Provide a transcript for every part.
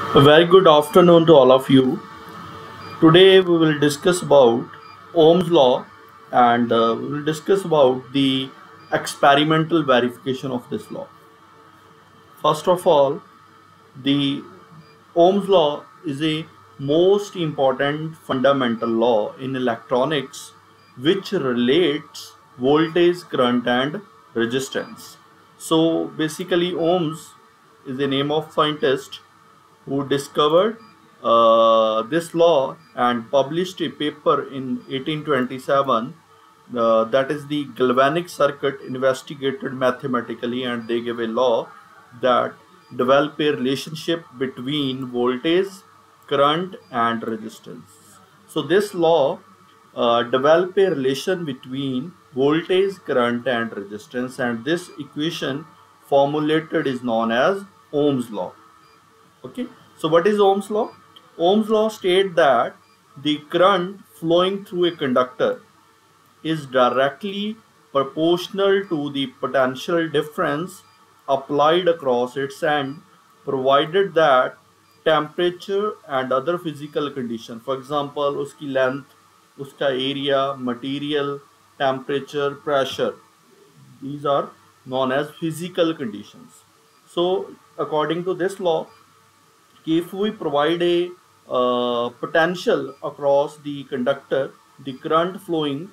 A very good afternoon to all of you. Today we will discuss about Ohm's law and we will discuss about the experimental verification of this law. First of all, the Ohm's law is a most important fundamental law in electronics which relates voltage, current and resistance. So basically Ohm's is the name of scientist who discovered this law and published a paper in 1827, that is the galvanic circuit investigated mathematically, and they gave a law that develop a relationship between voltage, current and resistance. So this law develop a relation between voltage, current and resistance, and this equation formulated is known as Ohm's law. Okay, so what is Ohm's law? Ohm's law states that the current flowing through a conductor is directly proportional to the potential difference applied across its end, provided that temperature and other physical condition, for example उसकी length, उसका area, material, temperature, pressure, these are known as physical conditions. So according to this law, if we provide a potential across the conductor, the current flowing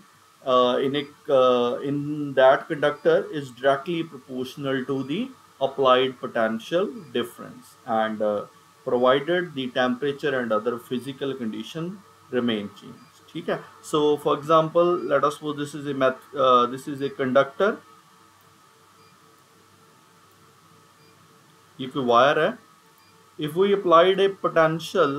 in that conductor is directly proportional to the applied potential difference, and provided the temperature and other physical condition remain changed. ठीक है? So for example, let us suppose this is a conductor. ये कोई wire है. If we applied a potential,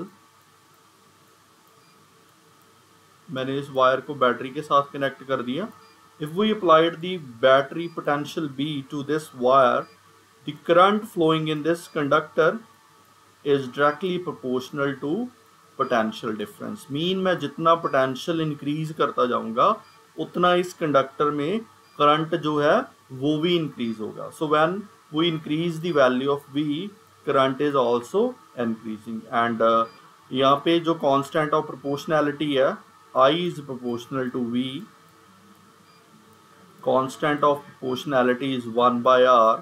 मैंने इस wire को battery के साथ कनेक्ट कर दिया. If we applied the battery potential B to this wire, the current flowing in this conductor is directly proportional to potential difference. Mean मैं जितना potential increase करता जाऊंगा उतना इस कंडक्टर में करंट जो है वो भी increase होगा. So when we increase the value of V, current is also increasing, and यहाँ पे जो constant of proportionality है, I is proportional to V, constant of proportionality is 1 by R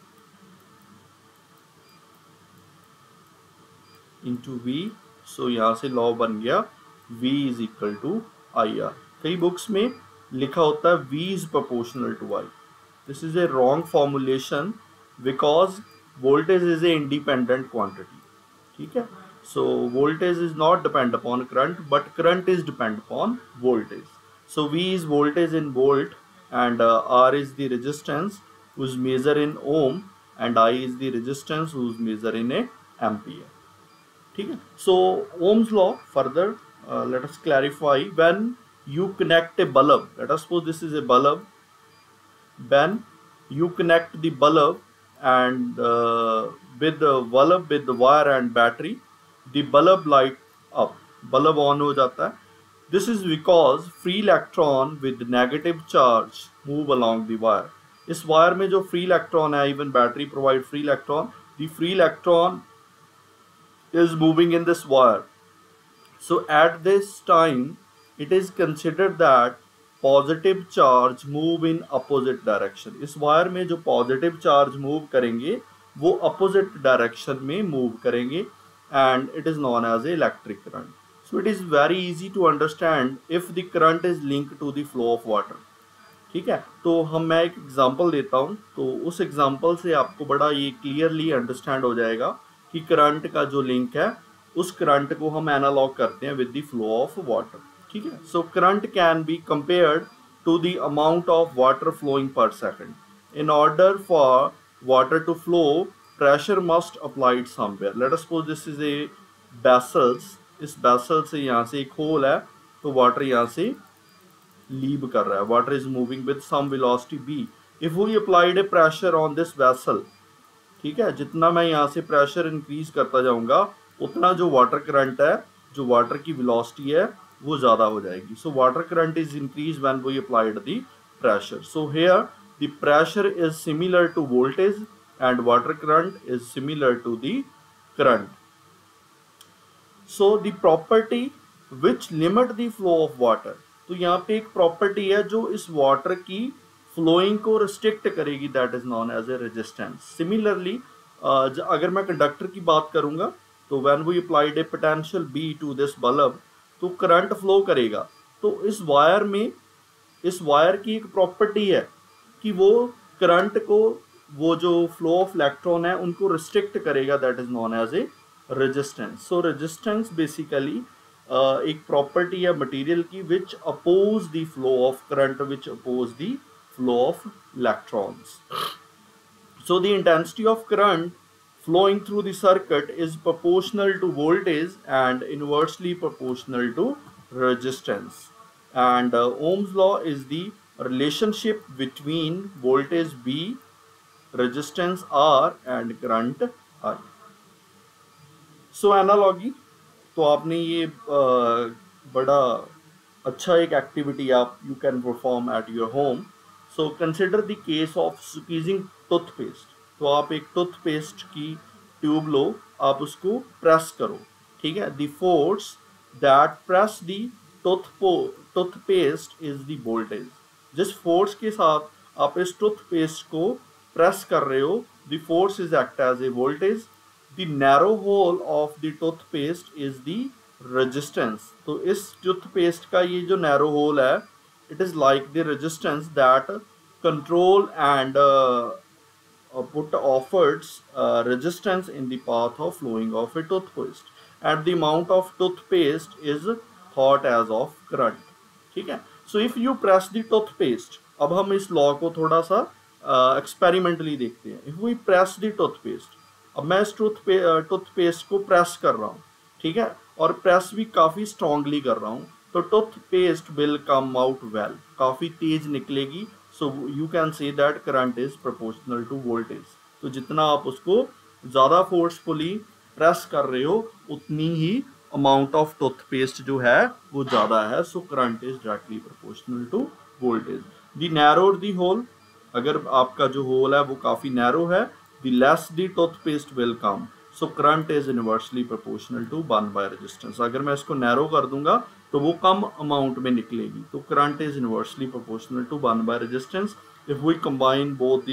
into V. So यहाँ से law बन गया V is equal to IR. कई books में लिखा होता है V is proportional to I. This is a wrong formulation because voltage is a independent quantity. ठीक है? So voltage is not depend upon current, but current is depend upon voltage. So V is voltage in volt, and R is the resistance whose measure in ohm, and I is the resistance whose measure in a ampere. ठीक है? So Ohm's law further, let us clarify. When you connect a bulb, let us suppose this is a bulb. When you connect the bulb and with the wire and battery, the bulb light up, bulb on हो जाता है. This is because free electron with negative charge move along the wire. इस wire में जो free electron है, even battery provide free electron, the free electron is moving in this wire. So at this time it is considered that positive charge move in opposite direction. इस wire में जो positive charge move करेंगे वो opposite direction में move करेंगे, and it is known as a electric current. So it is very easy to understand if the current is link to the flow of water. ठीक है? तो मैं एक example देता हूँ, तो उस एग्जांपल से आपको बड़ा ये क्लियरली अंडरस्टैंड हो जाएगा कि करंट का जो लिंक है उस करंट को हम एनालॉग करते हैं with the flow of water. ठीक है? So current can be compared to the amount of water flowing per second. In order for water to flow, pressure must applied somewhere. Let us suppose this is a vessels. इस vessel से यहाँ से एक whole है, तो water यहाँ से leave कर रहा है. Water is moving with some velocity b. If we applied a pressure on this vessel, ठीक है, जितना मैं यहाँ से प्रेशर इंक्रीज करता जाऊंगा उतना जो वाटर करंट है, जो वाटर की वेलोसिटी है, वो ज़्यादा हो जाएगी. So water current is increase when we applied the pressure. So here the pressure is similar to voltage and water current is similar to the current. So the property which limit the flow of water, तो यहाँ पे एक property है जो इस water की flowing को restrict करेगी, that is known as a resistance. Similarly अगर मैं कंडक्टर की बात करूंगा तो when we applied a potential V to this bulb, तो करंट फ्लो करेगा। तो इस वायर की एक प्रॉपर्टी है कि वो करंट को, वो जो फ्लो ऑफ इलेक्ट्रॉन है उनको रिस्ट्रिक्ट करेगा, that is known as a resistance. So resistance basically एक प्रॉपर्टी है मटेरियल की which oppose the flow of current, which oppose the flow of electrons. So the intensity of current flowing through the circuit is proportional to voltage and inversely proportional to resistance. And Ohm's law is the relationship between voltage V, resistance R and current I. So analogy, तो आपने ये बड़ा अच्छा एक activity आप you can perform at your home. So consider the case of squeezing toothpaste. तो आप एक टूथपेस्ट की ट्यूब लो, आप उसको प्रेस करो, ठीक है। The force that press the toothpaste is the voltage. जिस फोर्स के साथ आप इस टूथपेस्ट को प्रेस कर रहे हो, the force is act as a voltage. The narrow hole of the toothpaste is the resistance. तो इस टूथपेस्ट का ये जो नैरो होल है, it is like the resistance that control and put offers resistance in the path of flowing of a toothpaste, and the amount of toothpaste is thought as of current, ठीक है। so if you press the toothpaste, अब हम इस law को थोड़ा सा experimentally देखते हैं। if we press the toothpaste, अब मैं इस टूथपेस्ट को प्रेस कर रहा हूँ, ठीक है, और प्रेस भी काफ़ी स्ट्रांगली कर रहा हूँ, तो toothpaste will come out well, काफ़ी तेज निकलेगी। So you can say that current is proportional to voltage. तो जितना आप उसको ज़्यादा फोर्सफुली प्रेस कर रहे हो, उतनी ही अमाउंट ऑफ टूथपेस्ट जो है वो ज़्यादा है। So current is directly proportional to voltage. The narrower the hole, अगर आपका जो होल है वो काफ़ी नैरो है, the less the toothpaste will come. So current is inversely proportional to 1 by resistance. अगर मैं इसको नैरो कर दूंगा तो वो कम अमाउंट में निकलेगी, तो current is inversely proportional to 1 by resistance. If we combine both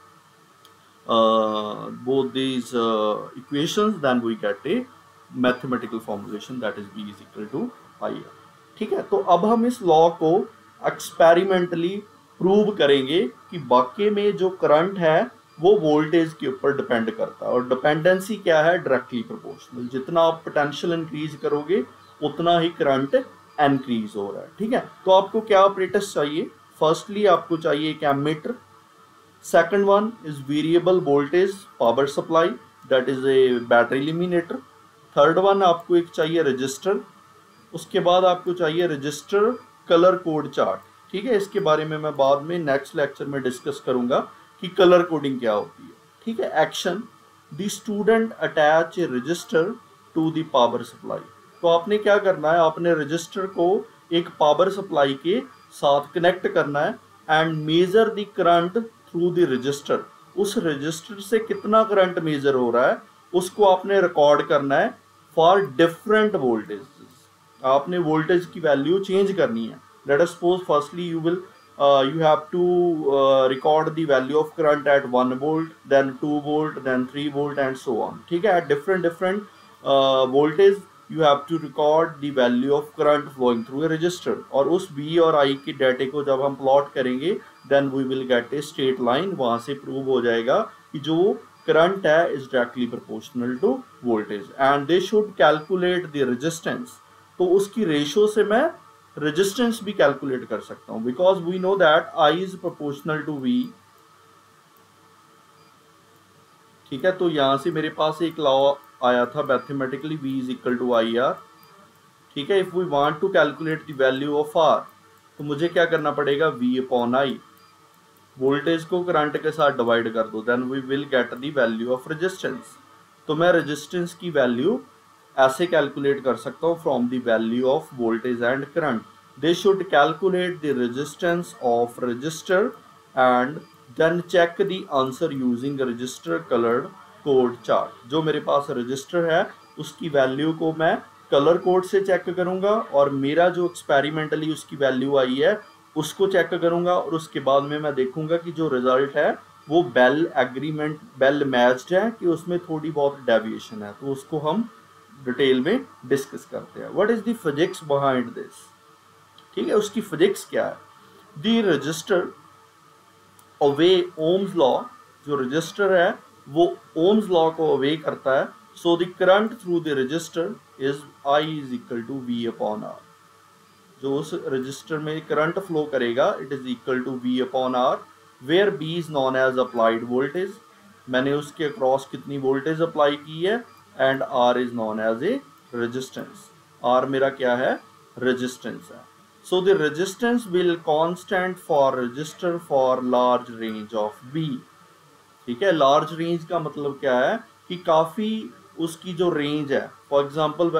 these equations, then we get a mathematical formulation, that is B is equal to IR, ठीक है। तो अब हम इस लॉ को एक्सपेरिमेंटली प्रूव करेंगे कि वाकई में जो करंट है वो वोल्टेज के ऊपर डिपेंड करता है, और डिपेंडेंसी क्या है, डायरेक्टली प्रोपोर्शनल। जितना आप पोटेंशियल इंक्रीज करोगे उतना ही करंट इंक्रीज हो रहा है, ठीक है। तो आपको क्या ऑपरेटर्स चाहिए? फर्स्टली आपको चाहिए एक ammeter, second one is variable voltage power supply, that is a battery eliminator. Third one आपको एक चाहिए रजिस्टर, उसके बाद आपको चाहिए रजिस्टर कलर कोड चार्ट, ठीक है। इसके बारे में मैं बाद में नेक्स्ट लेक्चर में डिस्कस करूंगा कि कलर कोडिंग क्या होती है, ठीक है। Action, the student attach a resistor to the power supply. तो आपने क्या करना है, आपने रजिस्टर को एक पावर सप्लाई के साथ कनेक्ट करना है and measure the current through the resistor. उस रजिस्टर से कितना करंट मेजर हो रहा है उसको आपने रिकॉर्ड करना है फॉर डिफरेंट वोल्टेज। आपने वोल्टेज की वैल्यू चेंज करनी है। Let us suppose firstly you have to record the value of current at 1 volt, then 2 volt, then 3 volt and so on, ठीक है। at different voltage you have to record the value of current flowing through a resistor, और उस V और I के डेटे को जब हम plot करेंगे then we will get a straight line। वहाँ से प्रूव हो जाएगा कि जो करंट है is directly proportional to voltage, and they should calculate the resistance। तो उसकी रेशो से मैं रेजिस्टेंस भी कैलकुलेट कर सकता हूं, because we know that I is proportional to V, ठीक है। तो यहां से मेरे पास एक लॉ आया था mathematically, V is equal to IR, ठीक है। If we want to calculate the value of R, तो मुझे क्या करना पड़ेगा, V अपॉन I, वोल्टेज को करंट के साथ डिवाइड कर दो, then we will get the value of resistance. तो मैं रेजिस्टेंस की वैल्यू ऐसे कैलकुलेट कर सकता हूँ from the value of voltage and current. They should calculate the resistance of resistor and then check the answer using resistor coloured code chart. जो मेरे पास register है उसकी वैल्यू को मैं कलर कोड से चेक करूंगा और मेरा जो एक्सपेरिमेंटली उसकी वैल्यू आई है उसको चेक करूंगा, और उसके बाद में मैं देखूंगा कि जो रिजल्ट है वो बेल मैच्ड है कि उसमें थोड़ी बहुत डेविएशन है। तो उसको हम डिटेल में डिस्कस करते हैं। What is the physics behind this, ठीक है, उसकी फिजिक्स क्या है। The resistor obey Ohm's law, जो रजिस्टर है वो ओम्स लॉ को ओबे करता है। So the current through the resistor is I is equal to V upon R. जो उस रजिस्टर में करंट फ्लो करेगा it is equal to V upon R, where V is known as applied voltage, मैंने उसके across कितनी voltage apply की है, and R is known as a resistance. R मेरा क्या है, रेजिस्टेंस है। So the resistance will constant for resistor for large range of V. ठीक है, लार्ज रेंज का मतलब क्या है कि काफ़ी उसकी जो रेंज है, फॉर एग्जांपल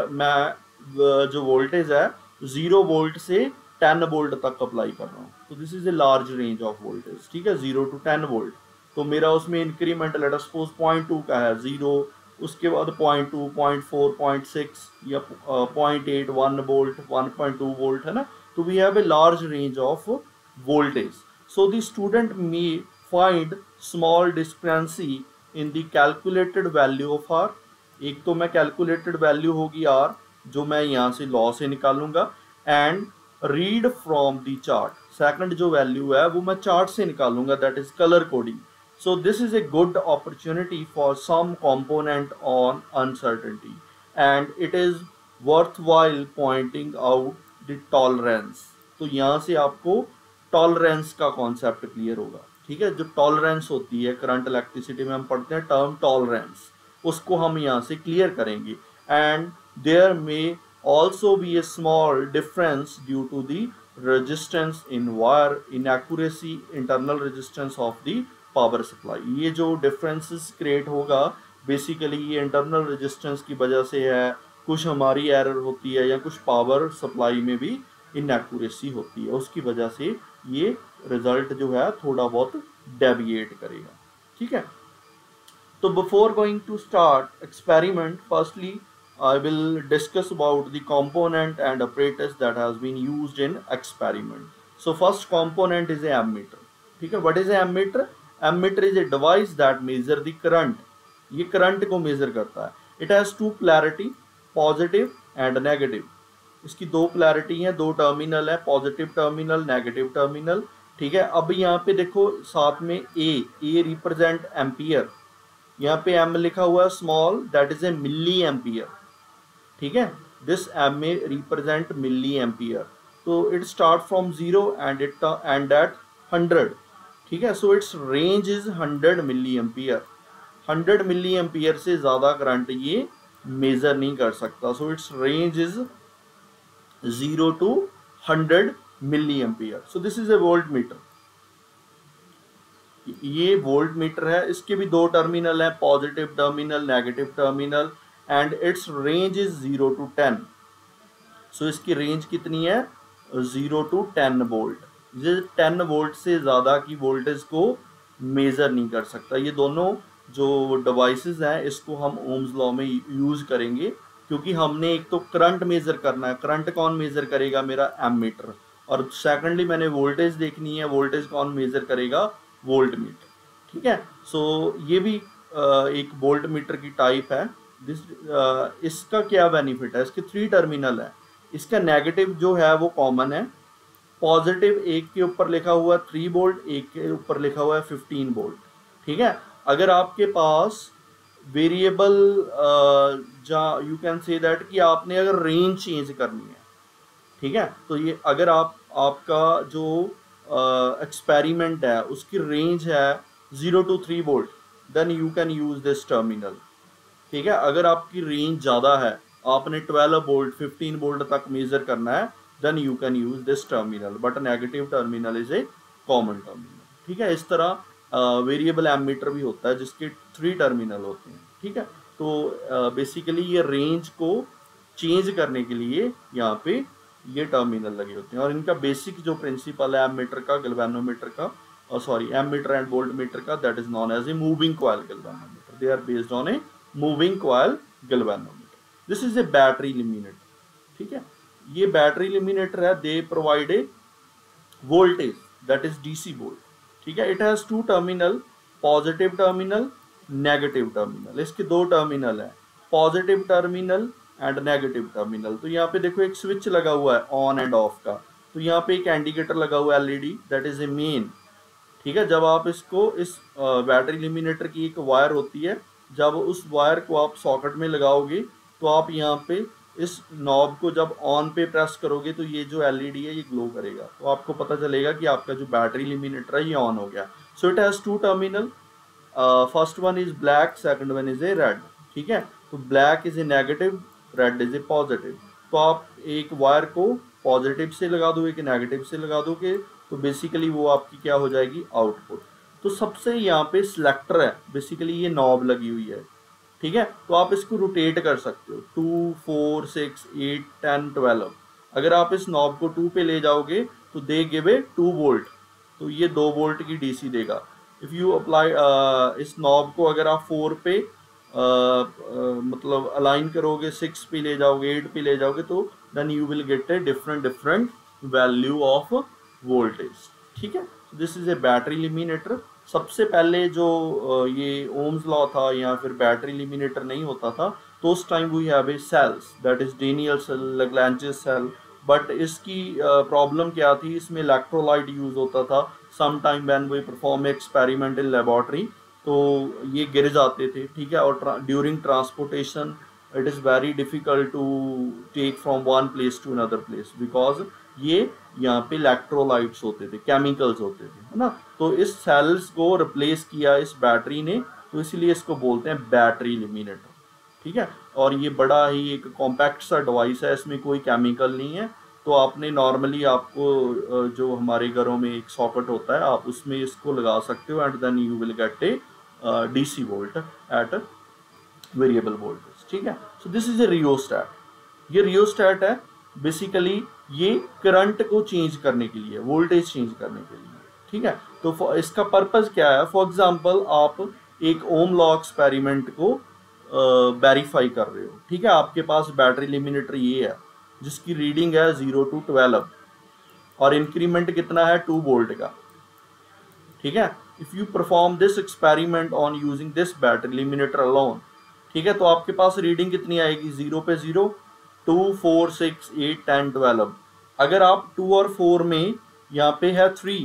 मैं जो वोल्टेज है 0 वोल्ट से 10 वोल्ट तक अप्लाई कर रहा हूँ, तो this is a large range of voltage. ठीक है, 0 to 10 वोल्ट। तो मेरा उसमें इंक्रीमेंट लेट अस सपोज 0.2 का है, 0, उसके बाद 0.2, 0.4, 0.6 या 0.8, 1 वोल्ट, 1.2 वोल्ट, है ना। तो we have a large range of voltage. So the student may find small discrepancy in the calculated value of R. एक तो मैं कैलकुलेटेड वैल्यू होगी आर जो मैं यहाँ से लॉ से निकालूंगा, and read from the chart. Second जो वैल्यू है वो मैं चार्ट से निकालूंगा, that is colour coding. So this is a good opportunity for some component on uncertainty, and it is worthwhile pointing out the tolerance. तो यहाँ से आपको टॉलरेंस का कॉन्सेप्ट क्लियर होगा। ठीक है, जो टॉलरेंस होती है करंट इलेक्ट्रिसिटी में हम पढ़ते हैं टर्म टॉलरेंस, उसको हम यहाँ से क्लियर करेंगे। And there may also be a small difference due to the resistance in wire inaccuracy, internal resistance of the power supply। ये जो differences create होगा basically ये internal resistance की वजह से है, कुछ हमारी error होती है या कुछ power supply में भी inaccuracy होती है, उसकी वजह से ये result जो है थोड़ा बहुत deviate करेगा। ठीक है, तो before going to start experiment, firstly I will discuss about the component and apparatus that has been used in experiment. So first component is a ammeter. ठीक है, what is a ammeter? Ammeter is a device that measure the current. ये current को measure करता है। It has two polarity, positive and negative. इसकी दो polarity हैं, दो terminal है, positive terminal, negative terminal। ठीक है, अब यहाँ पे देखो साथ में A represent ampere, यहाँ पे M लिखा हुआ है small, that is a milliampere. ठीक है, दिस एम में रिप्रेजेंट मिली एम्पियर। तो it start from 0 end at 100। ठीक है, so its range is 100 milliampere. 100 milliampere से ज़्यादा करंट ये मेजर नहीं कर सकता। So its range is 0 to 100 milliampere. So this is a volt meter. ये वोल्ट मीटर है, इसके भी दो टर्मिनल है, positive terminal, negative terminal, and its range is 0 to 10। So इसकी रेंज कितनी है, 0 to 10 वोल्ट। ये 10 वोल्ट से ज़्यादा की वोल्टेज को मेज़र नहीं कर सकता। ये दोनों जो डिवाइसेस हैं इसको हम ओम्स लॉ में यूज़ करेंगे, क्योंकि हमने एक तो करंट मेज़र करना है। करंट कौन मेज़र करेगा, मेरा एमीटर, और सेकेंडली मैंने वोल्टेज देखनी है, वोल्टेज कौन मेज़र करेगा, वोल्ट मीटर। ठीक है, सो ये भी एक वोल्ट मीटर की टाइप है। इसका क्या बेनिफिट है, इसके 3 टर्मिनल है। इसका नेगेटिव जो है वो कॉमन है, पॉजिटिव एक के ऊपर लिखा हुआ है 3 वोल्ट, एक के ऊपर लिखा हुआ है 15 वोल्ट। ठीक है, अगर आपके पास variable you can say that कि आपने अगर रेंज चेंज करनी है, ठीक है, तो ये अगर आपका जो एक्सपेरिमेंट है उसकी रेंज है 0 to 3 volt, then you can use this terminal. ठीक है, अगर आपकी रेंज ज़्यादा है, आपने 12 वोल्ट 15 वोल्ट तक मेजर करना है, then you can use this terminal, but negative terminal is a common terminal. ठीक है, इस तरह वेरिएबल एमीटर भी होता है जिसके 3 टर्मिनल होते हैं। ठीक है, तो बेसिकली ये रेंज को चेंज करने के लिए यहाँ पे ये टर्मिनल लगे होते हैं, और इनका बेसिक जो प्रिंसिपल है एमीटर का, गैल्वेनोमीटर का, एमीटर एंड वोल्ट मीटर का, that is known as a moving coil galvanometer. They are based on a moving coil galvanometer. This is a battery illuminator, ठीक है। ये बैटरी इल्यूमिनेटर है, they provide a voltage that is DC volt, ठीक है। It has two terminal, positive terminal, negative terminal. इसके दो terminal है, positive terminal and negative terminal. तो यहाँ पे देखो एक स्विच लगा हुआ है ऑन एंड ऑफ का, तो यहाँ पे एक इंडिकेटर लगा हुआ है LED, that is a main, ठीक है। जब आप इसको इस बैटरी इल्यूमिनेटर की एक वायर होती है, जब उस वायर को आप सॉकेट में लगाओगे तो आप यहाँ पे इस नॉब को जब ऑन पे प्रेस करोगे तो ये जो एलईडी है ये ग्लो करेगा, तो आपको पता चलेगा कि आपका जो बैटरी इल्यूमिनेटर है ये ऑन हो गया। So it has two terminal, first one is black, second one is a red, ठीक है। तो black is a negative, red is a positive. तो आप एक वायर को पॉजिटिव से लगा दो, एक नेगेटिव से लगा दोगे, तो बेसिकली वो आपकी क्या हो जाएगी, आउटपुट। तो सबसे यहाँ पे सिलेक्टर है, बेसिकली ये नॉब लगी हुई है, ठीक है। तो आप इसको रोटेट कर सकते हो 2, 4, 6, 8, 10, 12। अगर आप इस नॉब को 2 पे ले जाओगे तो दे गिव ए 2 वोल्ट, तो ये 2 वोल्ट की डीसी देगा। इफ़ यू अप्लाई इस नॉब को अगर आप 4 पे मतलब अलाइन करोगे, 6 पे ले जाओगे, 8 पे ले जाओगे, तो then you will get a different value of voltage, ठीक है। This is a battery illuminator. सबसे पहले जो ये ओम्स लॉ था या फिर बैटरी इल्यूमिनेटर नहीं होता था, तो उस time we have a cells, that is Daniel cell, Lagrange's cell. But इसकी प्रॉब्लम क्या थी, इसमें इलेक्ट्रोलाइट यूज होता था। Some time when we perform experiment in laboratory, तो ये गिर जाते थे, ठीक है। और during transportation it is very difficult to take from one place to another place, because ये यहाँ पे इलेक्ट्रोलाइट्स होते थे, केमिकल्स होते थे, है ना। तो इस सेल्स को रिप्लेस किया इस बैटरी ने, तो इसीलिए इसको बोलते हैं बैटरी इल्यूमिनेटर, ठीक है। और ये बड़ा ही एक कॉम्पैक्ट सा डिवाइस है, इसमें कोई केमिकल नहीं है। तो आपने नॉर्मली आपको जो हमारे घरों में एक सॉकेट होता है, आप उसमें इसको लगा सकते हो, and then you will get a DC volt at variable voltage, ठीक है। So this is a rheostat. ये रियोस्टैट है, बेसिकली ये करंट को चेंज करने के लिए, वोल्टेज चेंज करने के लिए, ठीक है। तो इसका पर्पस क्या है, फॉर एग्जांपल आप एक ओम लॉ एक्सपेरिमेंट को वेरीफाई कर रहे हो, ठीक है। आपके पास बैटरी इल्यूमिनेटर ये है जिसकी रीडिंग है 0 to 12 और इंक्रीमेंट कितना है 2 वोल्ट का, ठीक है। If you perform this experiment on using this battery illuminator alone, ठीक है, तो आपके पास रीडिंग कितनी आएगी, 0 पे 0, 2, 4, 6, 8, 10, 12। अगर आप 2 और 4 में यहाँ पे है 3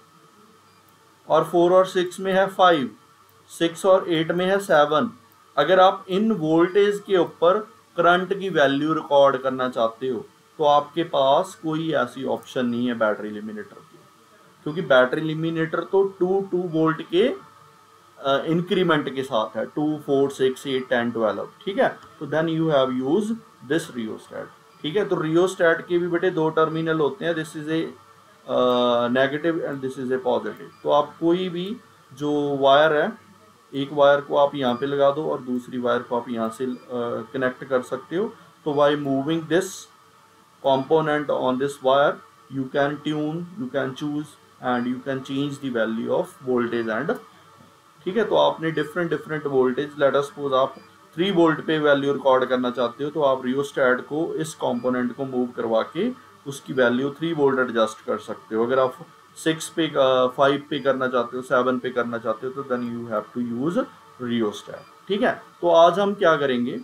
और 4 और 6 में है 5, 6 और 8 में है 7, अगर आप इन वोल्टेज के ऊपर करंट की वैल्यू रिकॉर्ड करना चाहते हो, तो आपके पास कोई ऐसी ऑप्शन नहीं है बैटरी इल्यूमिनेटर की, क्योंकि बैटरी इल्यूमिनेटर तो 2 वोल्ट के इंक्रीमेंट के साथ है, 2, 4, 6, 8, 10, 12, ठीक है। तो then you have use this rheostat, ठीक है। तो रियोस्टैट के भी बेटे 2 टर्मिनल होते हैं, this is a negative and this is a positive. तो आप कोई भी जो वायर है, एक वायर को आप यहाँ पे लगा दो और दूसरी वायर को आप यहाँ से कनेक्ट कर सकते हो। तो by moving this component on this wire you can tune, you can choose and you can change the value of voltage and, ठीक है। तो आपने डिफरेंट वोल्टेज, लेट अस सपोज आप 3 वोल्ट पे वैल्यू रिकॉर्ड करना चाहते हो, तो आप रियोस्टैट को इस कंपोनेंट को मूव करवा के उसकी वैल्यू 3 वोल्ट एडजस्ट कर सकते हो। अगर आप 6 पे 5 पे करना चाहते हो, 7 पे करना चाहते हो, तो then you have to use rheostat, ठीक है। तो आज हम क्या करेंगे,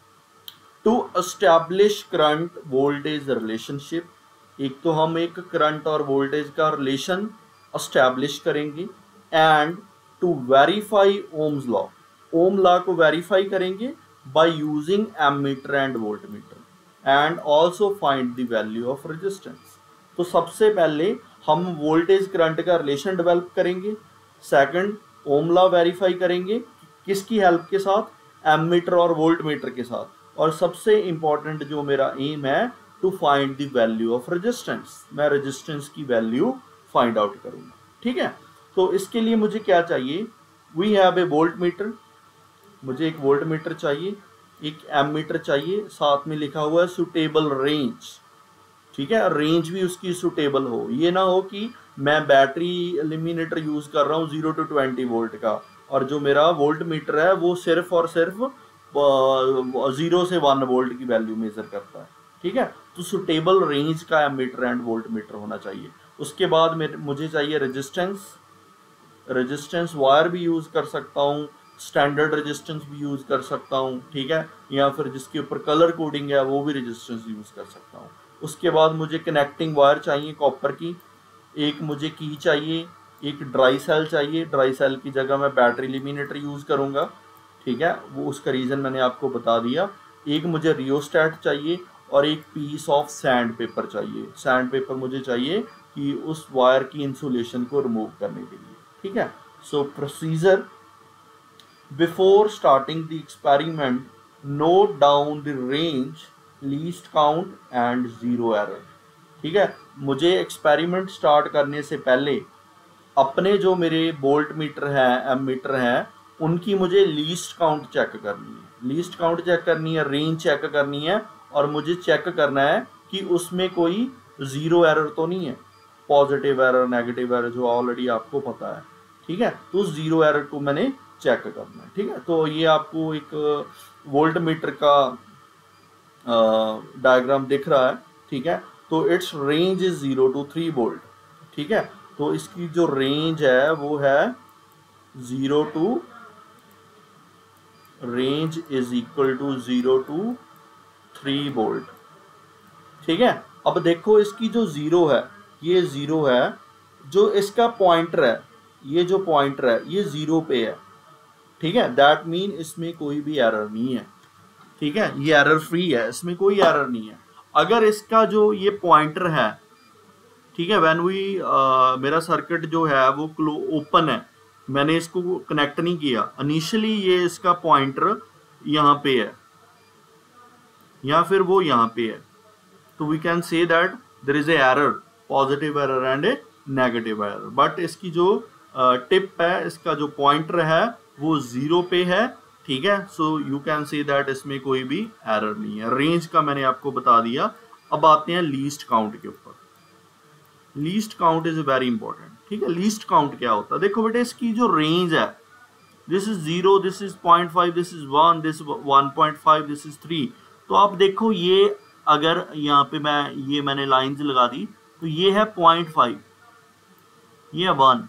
to establish current voltage relationship, एक तो हम एक करंट और वोल्टेज का रिलेशन एस्टैब्लिश करेंगे, and to verify Ohm's law, Ohm law को वेरीफाई करेंगे by using ammeter and voltmeter, and also find the value of resistance. तो सबसे पहले हम वोल्टेज करंट का रिलेशन डेवलप करेंगे, सेकंड ओम लॉ वेरीफाई करेंगे, किसकी हेल्प के साथ, एमीटर और वोल्टमीटर के साथ, और सबसे इंपॉर्टेंट जो मेरा एम है, to find the value of resistance, मैं रेजिस्टेंस की वैल्यू फाइंड आउट करूंगा, ठीक है। तो इसके लिए मुझे क्या चाहिए, we have a volt meter, मुझे एक वोल्ट मीटर चाहिए, एक एमीटर चाहिए, साथ में लिखा हुआ है सुटेबल रेंज, ठीक है। रेंज भी उसकी सुटेबल हो, ये ना हो कि मैं बैटरी इल्यूमिनेटर यूज कर रहा हूँ 0 to 20 वोल्ट का, और जो मेरा वोल्ट मीटर है वो सिर्फ और सिर्फ 0 से 1 वोल्ट की वैल्यू मेजर करता है, ठीक है। तो सुटेबल रेंज का एमीटर एंड वोल्ट मीटर होना चाहिए। उसके बाद मुझे चाहिए रेजिस्टेंस वायर भी यूज़ कर सकता हूँ, स्टैंडर्ड रेजिस्टेंस भी यूज़ कर सकता हूँ, ठीक है, या फिर जिसके ऊपर कलर कोडिंग है वो भी रेजिस्टेंस यूज़ कर सकता हूँ। उसके बाद मुझे कनेक्टिंग वायर चाहिए कॉपर की, एक मुझे की चाहिए, एक ड्राई सेल चाहिए, ड्राई सेल की जगह मैं बैटरी एलिमिनेटर यूज़ करूँगा, ठीक है, वो उसका रीज़न मैंने आपको बता दिया। एक मुझे रियोस्टैट चाहिए और एक पीस ऑफ सैंड पेपर चाहिए। सैंड पेपर मुझे चाहिए कि उस वायर की इंसुलेशन को रिमूव करने के लिए, ठीक है। So procedure before starting the experiment, note down the range, least count and zero error, ठीक है। मुझे एक्सपेरिमेंट स्टार्ट करने से पहले अपने जो मेरे वोल्ट मीटर है, एमीटर है, उनकी मुझे लीस्ट काउंट चेक करनी है, लीस्ट काउंट चेक करनी है, रेंज चेक करनी है, और मुझे चेक करना है कि उसमें कोई ज़ीरो एरर तो नहीं है, पॉजिटिव एरर नेगेटिव एरर जो ऑलरेडी आपको पता है, ठीक है। तो उस ज़ीरो एरर को मैंने चेक करना है, ठीक है। तो ये आपको एक वोल्ट मीटर का डायग्राम दिख रहा है, ठीक है। तो it's range is 0 to 3 volt, ठीक है। तो इसकी जो रेंज है वो है 0 to, range is equal to 0 to 3 volt, ठीक है। अब देखो इसकी जो जीरो है, ये जीरो है, जो इसका पॉइंटर है, ये जो पॉइंटर है ये जीरो पे है, ठीक है। दैट मीन इसमें कोई भी एरर नहीं है, ठीक है, ये एरर फ्री है, इसमें कोई एरर नहीं है। अगर इसका जो ये पॉइंटर है, ठीक है, व्हेन वी मेरा सर्किट जो है वो ओपन है, मैंने इसको कनेक्ट नहीं किया इनिशियली, ये इसका पॉइंटर यहाँ पे है या फिर वो यहाँ पे है, तो we can say that there is a error, positive error and a negative error. But इसकी जो टिप है, इसका जो पॉइंटर है वो जीरो पे है, ठीक है। So you can say that इसमें कोई भी एरर नहीं है। रेंज का मैंने आपको बता दिया। अब आते हैं लीस्ट काउंट के ऊपर। Least count is very important, ठीक है। लीस्ट काउंट क्या होता है? देखो बेटे, इसकी जो रेंज है, this is 0, this is 0.5, this is 1, this 1.5, this is 3। तो आप देखो, ये अगर यहाँ पे मैंने लाइंस लगा दी, तो ये है 0.5, ये है 1,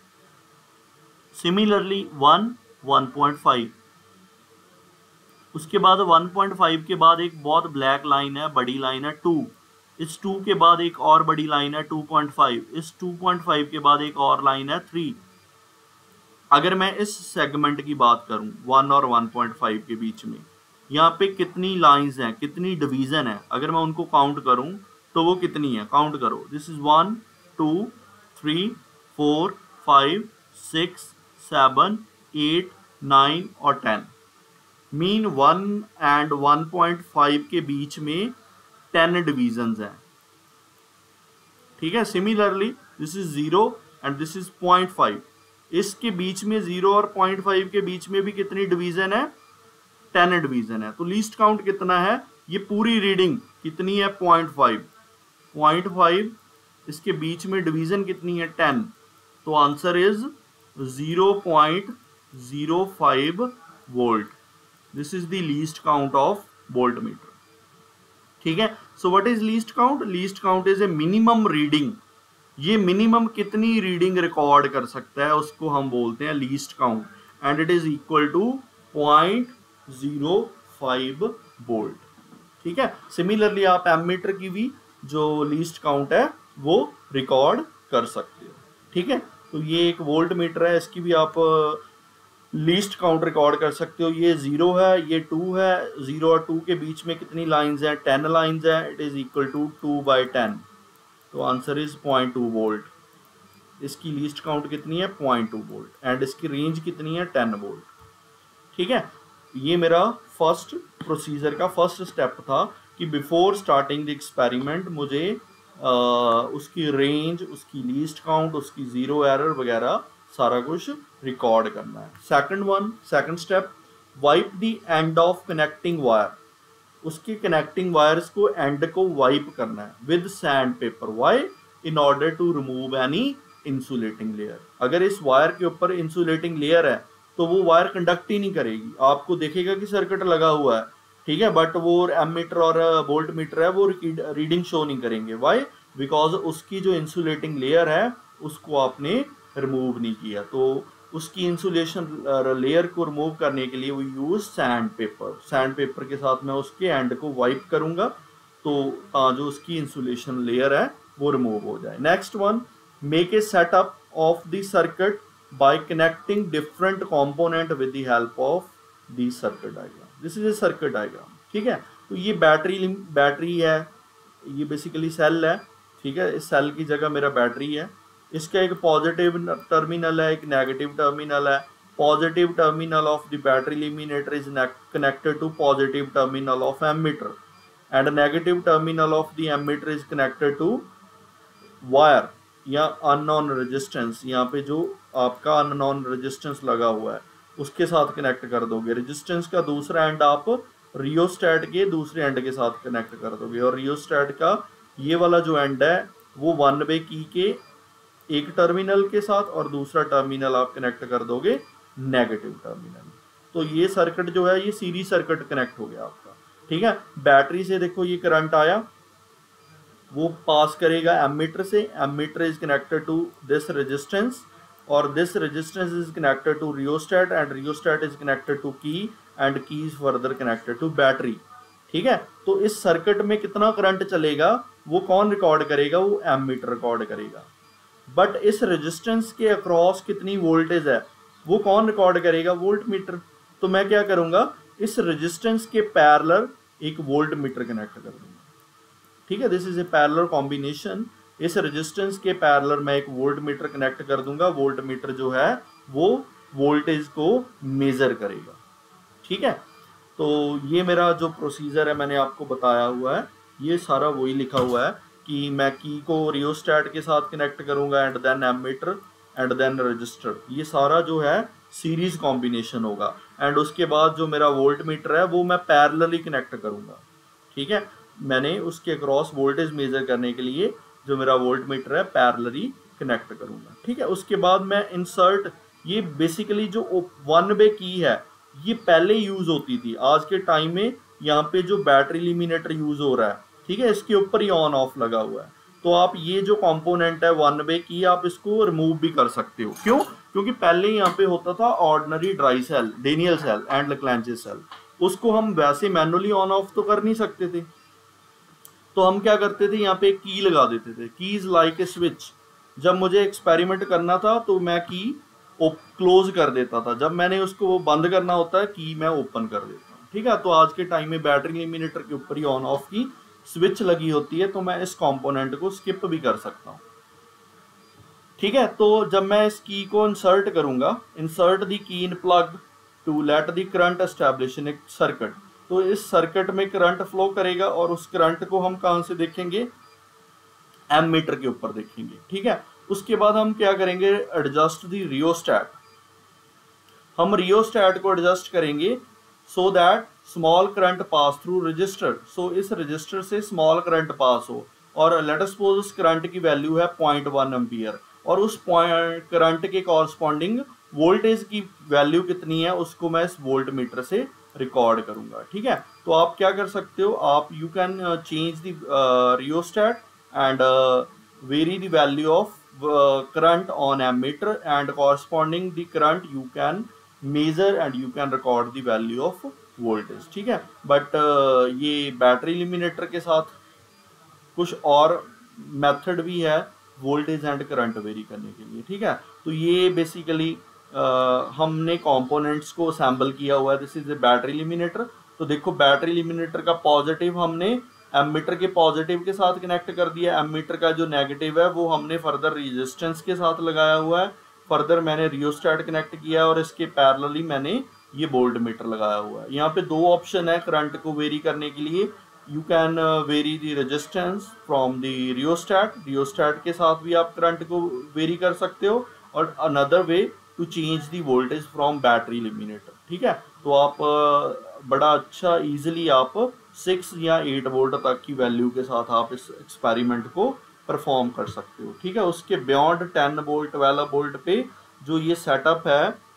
सिमिलरली 1, 1.5, उसके बाद 1.5 के बाद एक बहुत ब्लैक लाइन है, बड़ी लाइन है 2, इस 2 के बाद एक और बड़ी लाइन है 2.5, इस 2.5 के बाद एक और लाइन है 3। अगर मैं इस सेगमेंट की बात करूं 1 और 1.5 के बीच में, यहाँ पे कितनी लाइंस हैं, कितनी डिवीजन है, अगर मैं उनको काउंट करूं तो वो कितनी है, काउंट करो। दिस इज 1, 2, 3, 4, 5, 6, 7, 8, 9 और 10। मीन 1 एंड 1.5 के बीच में 10 डिवीजन्स हैं, ठीक है। Similarly this is 0 and this is 0.5, इसके बीच में 0 और 0.5 के बीच में भी कितनी डिवीजन है, 10 डिवीजन है। तो लीस्ट काउंट कितना है, ये पूरी रीडिंग कितनी है, 0.5, इसके बीच में डिवीजन कितनी है, 10। तो answer is 0.05 volt. This is the least count of volt meter, ठीक है। So what is least count? Least count is a minimum reading. ये मिनिमम कितनी रीडिंग रिकॉर्ड कर सकता है उसको हम बोलते हैं least count, and it is equal to 0.05 volt, ठीक है। सिमिलरली आप एमीटर की भी जो लीस्ट काउंट है वो रिकॉर्ड कर सकते हो, ठीक है। तो ये एक वोल्ट मीटर है, इसकी भी आप लीस्ट काउंट रिकॉर्ड कर सकते हो। ये 0 है, ये 2 है, 0 और 2 के बीच में कितनी लाइंस हैं, 10 लाइंस हैं, इट इज इक्वल टू 2/10। तो आंसर इज 0.2 वोल्ट। इसकी लीस्ट काउंट कितनी है, 0.2 वोल्ट, एंड इसकी रेंज कितनी है, 10 वोल्ट, ठीक है। ये मेरा फर्स्ट प्रोसीजर का फर्स्ट स्टेप था कि बिफोर स्टार्टिंग द एक्सपेरिमेंट मुझे उसकी रेंज, उसकी लीस्ट काउंट, उसकी जीरो एरर वगैरह सारा कुछ रिकॉर्ड करना है। Second step, wipe the end of connecting wire. उसके कनेक्टिंग वायर्स को एंड को वाइप करना है with sand paper. Why? In order to remove any insulating layer. अगर इस वायर के ऊपर इंसुलेटिंग लेयर है तो वो वायर कंडक्ट ही नहीं करेगी, आपको देखेगा कि सर्किट लगा हुआ है, ठीक है, बट वो एमीटर और वोल्ट मीटर है वो रीडिंग शो नहीं करेंगे। वाई? बिकॉज उसकी जो इंसुलेटिंग लेयर है उसको आपने रिमूव नहीं किया। तो उसकी इंसुलेशन लेयर को रिमूव करने के लिए वो use sand paper, sand paper के साथ मैं उसके एंड को वाइप करूंगा तो जो उसकी इंसुलेशन लेयर है वो रिमूव हो जाए। Next one, make a setup of the circuit by connecting different component with the help of the circuit diagram. This is a circuit diagram, ठीक है। तो ये बैटरी है, ये बेसिकली सेल है, ठीक है, इस सेल की जगह मेरा बैटरी है, इसका एक पॉजिटिव टर्मिनल है, एक नेगेटिव टर्मिनल है। Positive terminal of the battery eliminator is connected to positive terminal of ammeter and negative terminal of the ammeter is connected to wire या अननोन रेजिस्टेंस। यहाँ पे जो आपका अननोन रेजिस्टेंस लगा हुआ है उसके साथ कनेक्ट कर दोगे। रेजिस्टेंस का दूसरा एंड आप रियोस्टेट के दूसरे एंड के साथ कनेक्ट कर दोगे, और रियोस्टेट का ये वाला जो एंड है वो 1 वे की के एक टर्मिनल के साथ और दूसरा टर्मिनल आप कनेक्ट कर दोगे नेगेटिव टर्मिनल। तो ये सर्किट जो है ये सीरीज सर्किट कनेक्ट हो गया आपका, ठीक है। बैटरी से देखो ये करंट आया, वो पास करेगा एमीटर से, ammeter is connected to this resistance और this resistance is connected to rheostat and rheostat is connected to key and key is further connected to battery, ठीक है। तो इस सर्किट में कितना करंट चलेगा वो कौन रिकॉर्ड करेगा? वो एमीटर रिकॉर्ड करेगा। बट इस रेजिस्टेंस के अक्रॉस कितनी वोल्टेज है वो कौन रिकॉर्ड करेगा? Volt meter. तो मैं क्या करूंगा, इस रेजिस्टेंस के पैरेलल एक वोल्ट मीटर कनेक्ट कर दूंगा, ठीक है। This is a parallel combination. इस रेजिस्टेंस के पैरेलल मैं एक वोल्ट मीटर कनेक्ट कर दूंगा। वोल्ट मीटर जो है वो वोल्टेज को मेजर करेगा, ठीक है। तो ये मेरा जो प्रोसीजर है मैंने आपको बताया हुआ है, ये सारा वही लिखा हुआ है कि मैं की को रियोस्टेट के साथ कनेक्ट करूंगा and then ammeter and then register. ये सारा जो है सीरीज कॉम्बिनेशन होगा एंड उसके बाद जो मेरा वोल्ट मीटर है वो मैं पैरेलली कनेक्ट करूंगा, ठीक है। मैंने उसके क्रॉस वोल्टेज मेजर करने के लिए जो मेरा वोल्ट मीटर है पैरेलली कनेक्ट करूंगा, ठीक है। उसके बाद मैं इंसर्ट, ये बेसिकली जो 1 वे की है ये पहले यूज होती थी, आज के टाइम में यहाँ पे जो बैटरी एलिमिनेटर यूज हो रहा है, ठीक है, इसके ऊपर ही ऑन ऑफ लगा हुआ है। तो आप ये जो कंपोनेंट है 1 वे की आप इसको रिमूव भी कर सकते हो। क्यों? क्योंकि पहले यहाँ पे होता था ordinary dry cell, Daniel cell and Lagrange cell, उसको हम वैसे मैनुअली ऑन ऑफ तो कर नहीं सकते थे, तो हम क्या करते थे, यहाँ पे एक की लगा देते थे, कीज लाइक ए स्विच। जब मुझे एक्सपेरिमेंट करना था तो मैं की क्लोज कर देता था, जब मैंने उसको बंद करना होता है की मैं ओपन कर देता हूँ, ठीक है। तो आज के टाइम में बैटरी एलिमिनेटर के ऊपर ही ऑन ऑफ की स्विच लगी होती है, तो मैं इस कंपोनेंट को स्किप भी कर सकता हूँ, ठीक है। तो जब मैं इस की को इंसर्ट करूंगा, insert the key in plug to let the current establish in a circuit, तो इस सर्किट में करंट फ्लो करेगा और उस करंट को हम कहां से देखेंगे? एमीटर के ऊपर देखेंगे, ठीक है। उसके बाद हम क्या करेंगे? Adjust the rheostat. हम रियोस्टेट को एडजस्ट करेंगे so that small current pass through register. So इस रजिस्टर से स्मॉल करंट पास हो, और लेट अस सपोज उस करंट की वैल्यू है 0.1 एम्पियर, और उस करंट के कॉरस्पॉन्डिंग वोल्टेज की वैल्यू कितनी है उसको मैं इस वोल्ट मीटर से रिकॉर्ड करूंगा, ठीक है। तो आप क्या कर सकते हो, आप you can change the rheostat and vary the value of current on ammeter and corresponding the current you can measure and you can record the value of voltage, ठीक है। बट ये बैटरी एलिमिनेटर के साथ कुछ और method भी है voltage and current very करने के लिए, ठीक है। तो ये बेसिकली हमने कंपोनेंट्स को असेंबल किया हुआ है। This is a battery eliminator. तो देखो बैटरी एलिमिनेटर का पॉजिटिव हमने एमीटर के पॉजिटिव के साथ कनेक्ट कर दिया, एमीटर का जो नेगेटिव है वो हमने फर्दर रेजिस्टेंस के साथ लगाया हुआ है, फर्दर मैंने रियोस्टेट कनेक्ट किया और इसके पैरेलली मैंने ये वोल्ट मीटर लगाया हुआ है। यहाँ पे 2 ऑप्शन है करंट को वेरी करने के लिए, you can vary the resistance from the rheostat, rheostat के साथ भी आप करंट को वेरी कर सकते हो, और another way to change the voltage from battery eliminator, ठीक है। तो आप बड़ा अच्छा इजीली आप 6 या 8 वोल्ट तक की वैल्यू के साथ आप इस एक्सपेरिमेंट को परफॉर्म कर सकते हो, ठीक है। उसके बियॉन्ड 10 वोल्ट 12 वोल्ट पे जो ये सेटअप है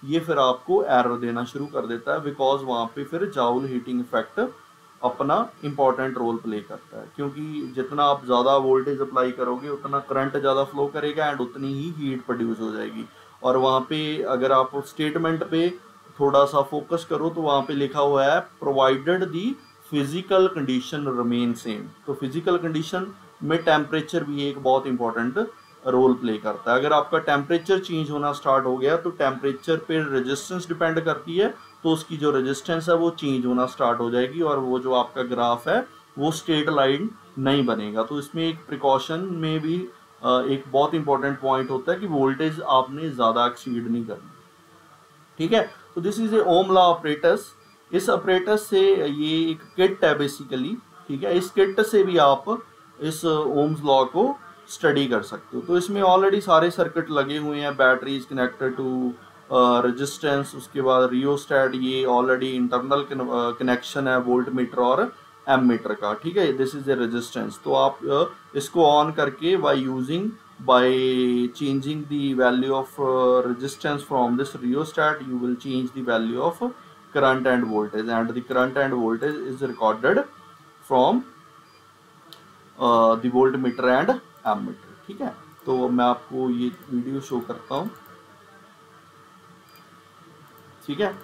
ये फिर आपको एरर देना शुरू कर देता है, बिकॉज वहाँ पे फिर जाउल हीटिंग इफेक्ट अपना इंपॉर्टेंट रोल प्ले करता है, क्योंकि जितना आप ज़्यादा वोल्टेज अप्लाई करोगे उतना करंट ज़्यादा फ्लो करेगा एंड उतनी ही हीट प्रोड्यूस हो जाएगी। और वहाँ पे अगर आप स्टेटमेंट पे थोड़ा सा फोकस करो तो वहाँ पे लिखा हुआ है provided the physical condition remain same. तो फिजिकल कंडीशन में टेम्परेचर भी एक बहुत इंपॉर्टेंट रोल प्ले करता है। अगर आपका टेम्परेचर चेंज होना स्टार्ट हो गया तो टेम्परेचर पे रेजिस्टेंस डिपेंड करती है, तो उसकी जो रेजिस्टेंस है वो चेंज होना स्टार्ट हो जाएगी और वो जो आपका ग्राफ है वो स्ट्रेट लाइन नहीं बनेगा। तो इसमें एक प्रिकॉशन में भी एक बहुत इंपॉर्टेंट पॉइंट होता है कि वोल्टेज आपने ज़्यादा एक्सीड नहीं करनी। ठीक है, तो this is a Ohm law apparatus. इस ऑपरेटस से ये एक किट है बेसिकली। ठीक है, इस किट से भी आप इस ओम्स लॉ को स्टडी कर सकते हो। तो इसमें ऑलरेडी सारे सर्किट लगे हुए हैं, बैटरीज कनेक्टेड टू रेजिस्टेंस, उसके बाद रियोस्टैट, ये ऑलरेडी इंटरनल कनेक्शन है वोल्ट मीटर और एम मीटर का। ठीक है, दिस इज ए रेजिस्टेंस। तो आप इसको ऑन करके by changing the value of resistance from this rheostat, you will change the value of current and voltage, and the current and voltage is recorded from the voltmeter and ammeter। ठीक है, तो मैं आपको ये video show करता हूँ। ठीक है,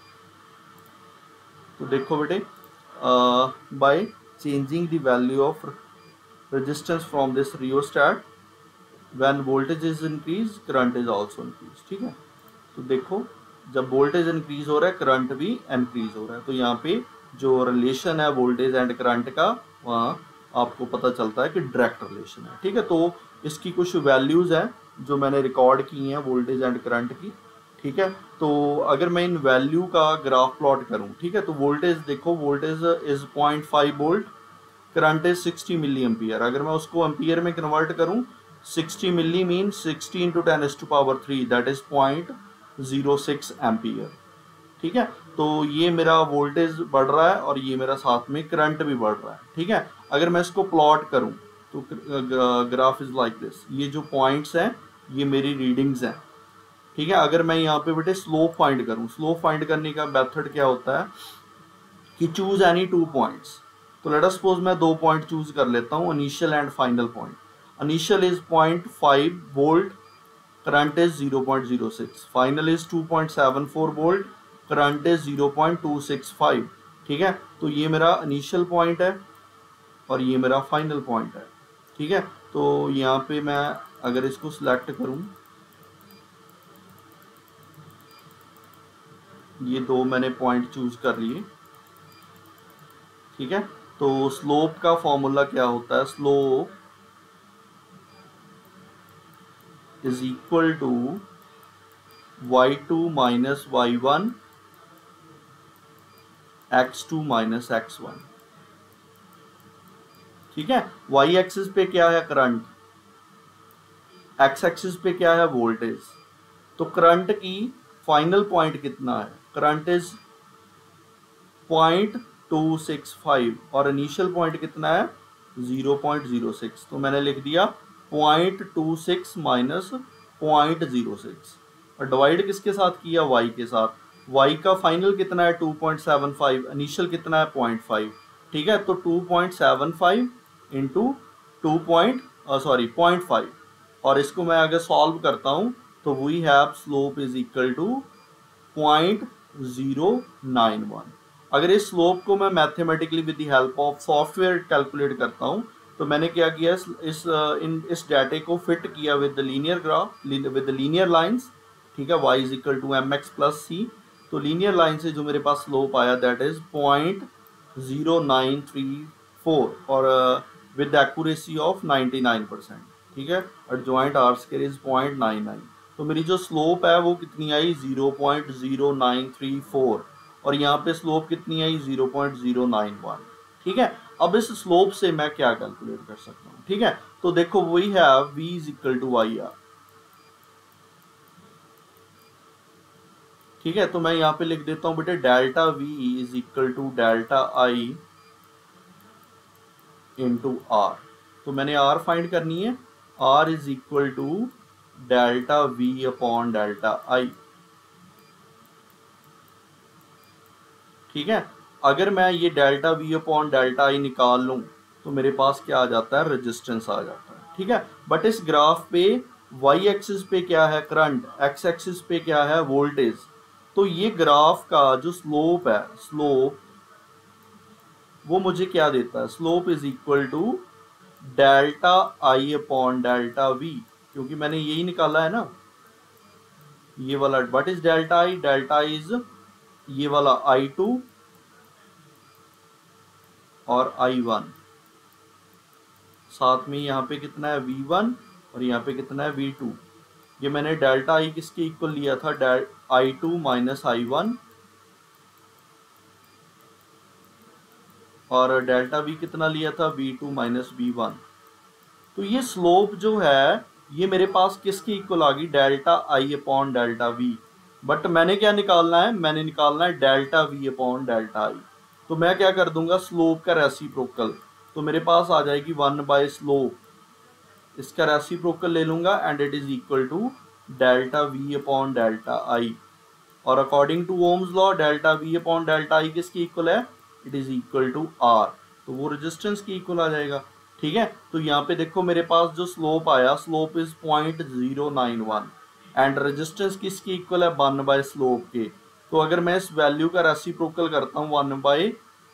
तो देखो बेटे, by changing the value of resistance from this rheostat, when voltage is increase current is also increase। ठीक है, तो देखो जब वोल्टेज इंक्रीज हो रहा है करंट भी इंक्रीज हो रहा है। तो यहाँ पे जो रिलेशन है वोल्टेज एंड करंट का, वहाँ आपको पता चलता है कि डायरेक्ट रिलेशन है। ठीक है, तो इसकी कुछ वैल्यूज हैं जो मैंने रिकॉर्ड की हैं वोल्टेज एंड करंट की। ठीक है, तो अगर मैं इन वैल्यू का ग्राफ प्लॉट करूँ, ठीक है, तो वोल्टेज देखो, voltage is 0.5 volt, current is 60 milli ampere. अगर मैं उसको एम्पियर में कन्वर्ट करूँ, 60 milli mean 60 into 10⁻³ that is 0.06 ampere. ठीक है, तो ये मेरा वोल्टेज बढ़ रहा है और ये मेरा साथ में करंट भी बढ़ रहा है। ठीक है, अगर मैं इसको प्लॉट करूं तो ग्राफ इज लाइक दिस। ये जो पॉइंट्स हैं ये मेरी रीडिंग्स हैं। ठीक है, अगर मैं यहाँ पे बेटे स्लोप फाइंड करूं, स्लोप फाइंड करने का मेथड क्या होता है कि चूज एनी 2 पॉइंट्स। तो लेट अस सपोज मैं 2 पॉइंट चूज कर लेता हूँ, initial and final point. Initial is 0.5 volt, current is 0.06, final is 2.74 volt, current is 0.265। ठीक है, तो ये मेरा इनिशियल पॉइंट है और ये मेरा फाइनल पॉइंट है। ठीक है, तो यहाँ पे मैं अगर इसको सिलेक्ट करूँ, ये 2 मैंने पॉइंट चूज कर लिए। ठीक है, तो स्लोप का फॉर्मूला क्या होता है, slope is equal to y2 minus y1 x2 minus x1। ठीक है, y एक्सिस पे क्या है करंट, x एक्सिस पे क्या है वोल्टेज। तो करंट की फाइनल पॉइंट कितना है, करंट इज 0.265 और इनिशियल पॉइंट कितना है 0.06। तो मैंने लिख दिया 0.26 माइनस 0.06 और डिवाइड किसके साथ किया, y के साथ। y का फाइनल कितना है 2.75, इनिशियल कितना है 0.5। ठीक है, तो 2.75 इंटू 0.5 और इसको मैं अगर सॉल्व करता हूँ तो we have slope is equal to 0.091। अगर इस स्लोप को मैं mathematically with the help of software calculate करता हूँ, तो मैंने क्या किया, इस डाटे को फिट किया with the linear graph, with the linear lines. ठीक है, y is equal to mx plus c। तो लीनियर लाइन से जो मेरे पास स्लोप आया दैट इज 0.0934 और विद एक्यूरेसी ऑफ 99%। ठीक है, और जॉइंट आर स्क्वायर इज 0.99। तो मेरी जो स्लोप है वो कितनी आई 0.0934 और यहाँ पे स्लोप कितनी आई 0.091। ठीक है, अब इस स्लोप से मैं क्या कैलकुलेट कर सकता हूँ। ठीक है, तो देखो we have v is equal to I R. ठीक है, तो मैं यहाँ पे लिख देता हूँ बेटे delta v is equal to delta I into R. तो मैंने r फाइंड करनी है, r is equal to delta v upon delta I. ठीक है। अगर मैं ये delta V upon delta I निकाल लूँ तो मेरे पास क्या आ जाता है, रेजिस्टेंस आ जाता है। ठीक है, बट इस ग्राफ पे वाई एक्सिस पे क्या है करंट, एक्स एक्सिस पे क्या है वोल्टेज। तो ये ग्राफ का जो स्लोप है, स्लोप वो मुझे क्या देता है, slope is equal to delta I upon delta V, क्योंकि मैंने यही निकाला है ना ये वाला। What is delta I, delta I is ये वाला I2 और I1, साथ में यहाँ पे कितना है V1 और यहाँ पे कितना है V2। ये मैंने डेल्टा आई किसके इक्वल लिया था, I2 माइनस I1, और डेल्टा V कितना लिया था, V2 माइनस V1। तो ये स्लोप जो है ये मेरे पास किसके इक्वल आ गई, delta I upon delta V. But मैंने क्या निकालना है, मैंने निकालना है delta V upon delta I. तो मैं क्या कर दूंगा, स्लोप का रेसिप्रोकल, तो मेरे पास आ जाएगी 1 बाय स्लोप, इसका रेसिप्रोकल ले लूंगा and it is equal to delta V upon delta I. और according to Ohm's law delta V upon delta I किसकी इक्वल है, it is equal to R, तो वो रेजिस्टेंस की इक्वल आ जाएगा। ठीक है, तो यहाँ पे देखो मेरे पास जो स्लोप आया, स्लोप इज 0.091 एंड रेजिस्टेंस किसकी इक्वल है, 1 बाय स्लोप के। तो अगर मैं इस वैल्यू का रेसिप्रोकल करता हूँ 1 बाय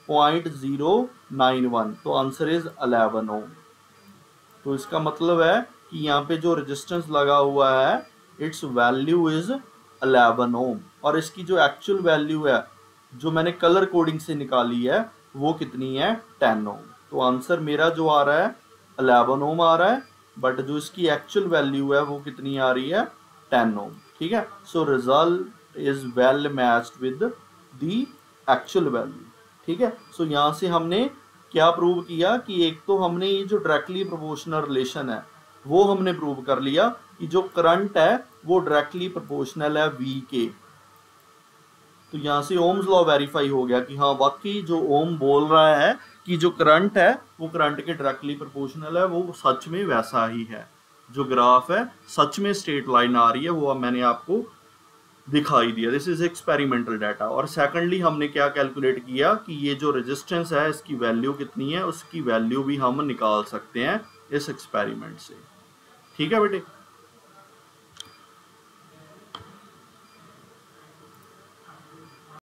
0.091 तो आंसर इज 11 ओम। तो इसका मतलब है कि यहाँ पे जो रेजिस्टेंस लगा हुआ है इट्स वैल्यू इज 11 ओम, और इसकी जो एक्चुअल वैल्यू है जो मैंने कलर कोडिंग से निकाली है वो कितनी है, 10 ओम। तो आंसर मेरा जो आ रहा है 11 ओम आ रहा है, बट जो इसकी एक्चुअल वैल्यू है वो कितनी आ रही है, 10 ओम। ठीक है, so result is well matched with the actual value. ठीक है, सो यहाँ से हमने क्या प्रूव किया कि एक तो हमने ये जो डायरेक्टली प्रोपोर्शनल रिलेशन है वो हमने प्रूव कर लिया कि जो करंट है वो डायरेक्टली प्रोपोर्शनल है V के। तो यहाँ से ओम्स लॉ वेरीफाई हो गया कि हाँ वाकई जो ओम बोल रहा है कि जो करंट है वो करंट के डायरेक्टली प्रोपोर्शनल है, वो सच में वैसा ही है। जो ग्राफ है सच में स्ट्रेट लाइन आ रही है, वो मैंने आपको दिखाई दिया। This is experimental data. और सेकंडली हमने क्या कैलकुलेट किया कि ये जो रेजिस्टेंस है इसकी वैल्यू कितनी है, उसकी वैल्यू भी हम निकाल सकते हैं इस एक्सपेरिमेंट से। ठीक है बेटे।